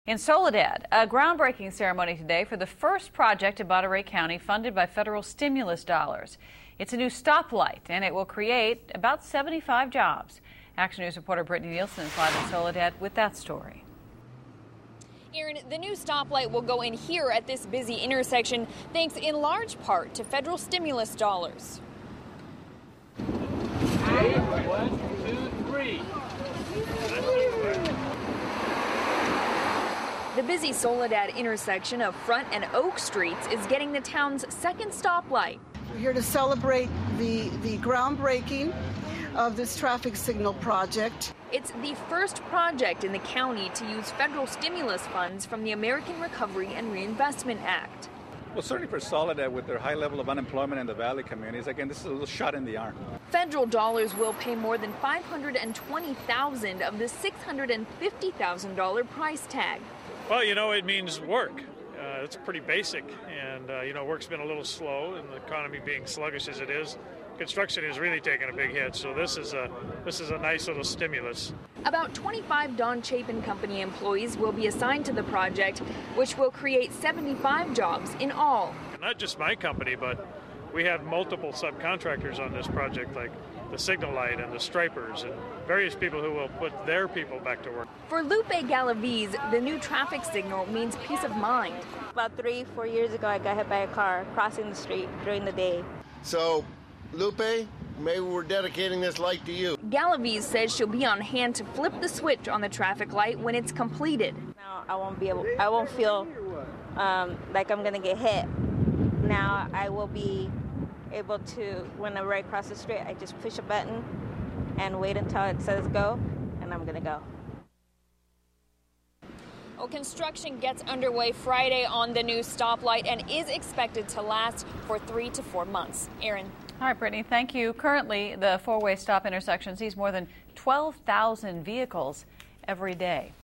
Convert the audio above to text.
In Soledad, a groundbreaking ceremony today for the first project in Monterey County funded by federal stimulus dollars. It's a new stoplight, and it will create about 75 jobs. Action News reporter Brittany Nielsen is live in Soledad with that story. Aaron, the new stoplight will go in here at this busy intersection thanks in large part to federal stimulus dollars. 1, 2, 3. The busy Soledad intersection of Front and Oak Streets is getting the town's second stoplight. We're here to celebrate the groundbreaking of this traffic signal project. It's the first project in the county to use federal stimulus funds from the American Recovery and Reinvestment Act. Well, certainly for Soledad, with their high level of unemployment in the valley communities, again, this is a little shot in the arm. Federal dollars will pay more than $520,000 of the $650,000 price tag. Well, it means work. It's pretty basic, and work's been a little slow, and the economy being sluggish as it is, construction is really taking a big hit. So this is a nice little stimulus. About 25 Don Chapin Company employees will be assigned to the project, which will create 75 jobs in all. Not just my company, but we have multiple subcontractors on this project, like the signal light and the stripers and various people who will put their people back to work. For Lupe Galaviz, the new traffic signal means peace of mind. About 3-4 years ago, I got hit by a car crossing the street during the day. So, Lupe, maybe we're dedicating this light to you. Galaviz says she'll be on hand to flip the switch on the traffic light when it's completed. Now I won't feel like I'm gonna get hit. Now I will be able to, whenever I cross the street, I just push a button and wait until it says go, and I'm gonna go. Well, construction gets underway Friday on the new stoplight and is expected to last for 3 to 4 months. Aaron. All right, Brittany, thank you. Currently, the four-way stop intersection sees more than 12,000 vehicles every day.